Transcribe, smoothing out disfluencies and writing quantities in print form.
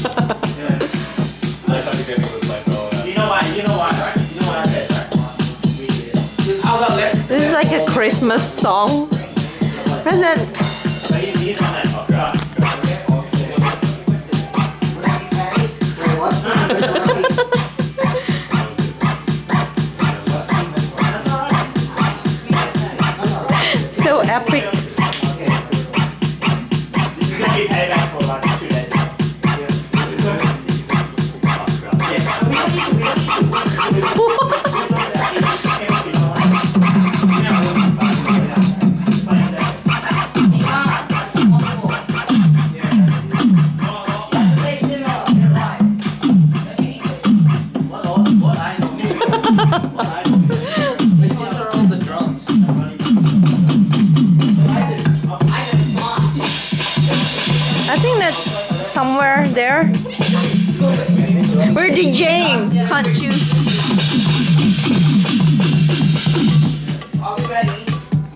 This is like a Christmas song. Present. So epic. I think that's somewhere there. We're DJing, can't you?